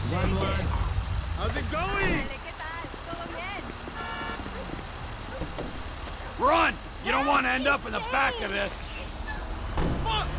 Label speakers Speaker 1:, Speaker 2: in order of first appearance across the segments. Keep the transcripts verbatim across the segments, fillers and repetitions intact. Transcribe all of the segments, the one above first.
Speaker 1: One one.
Speaker 2: How's it going?
Speaker 3: Run! You don't want to end up in the back of this.
Speaker 2: Fuck!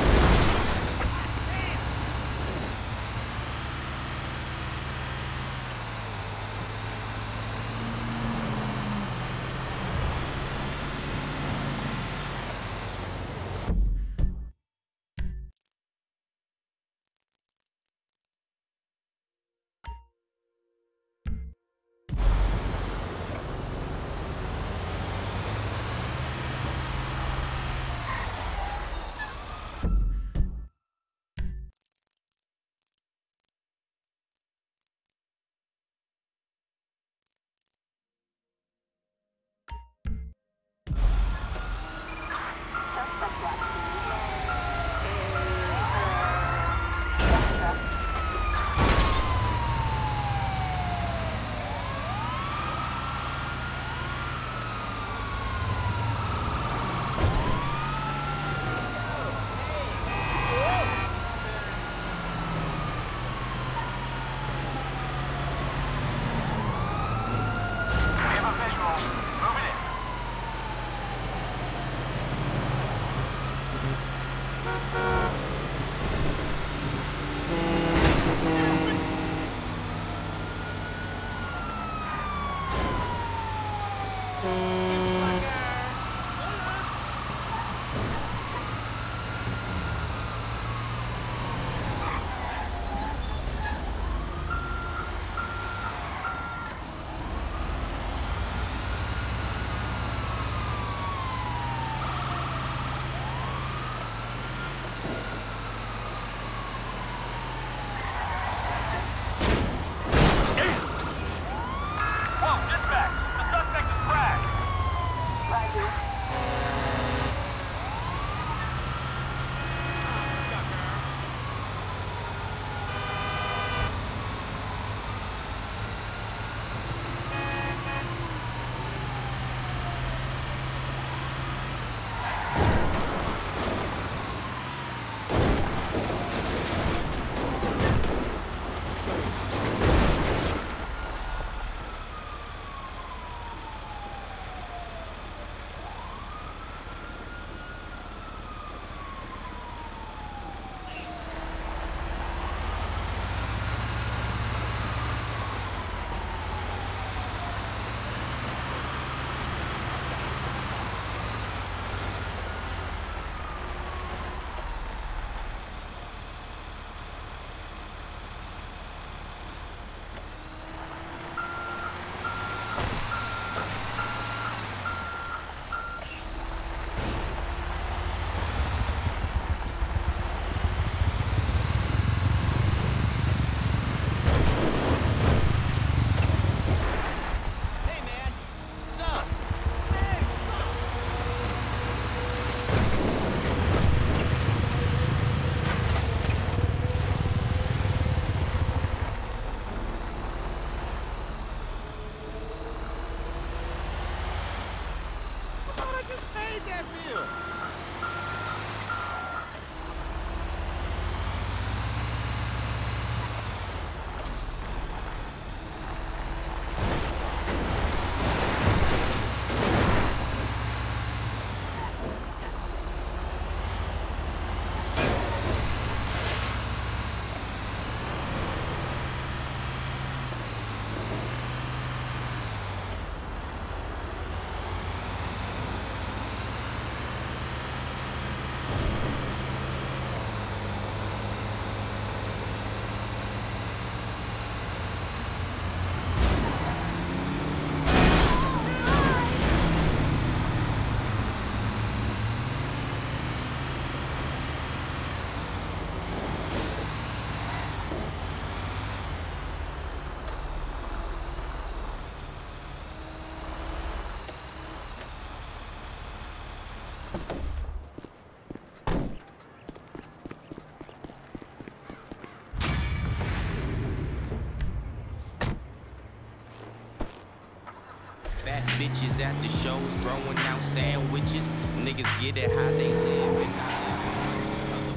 Speaker 4: Bitches at the shows throwing out sandwiches. Niggas get it how they live and how they feel. Other words, I'm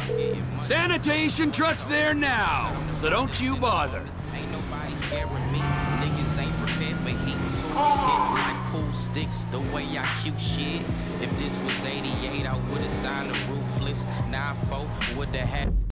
Speaker 3: Sanitation truck's there now, so don't you bother.
Speaker 4: Ain't nobody scared of me. Niggas ain't prepared for heat. Swords hit like pool sticks, the way I cute shit. If this was eighty-eight, I would've signed a ruthless. nine four would've had.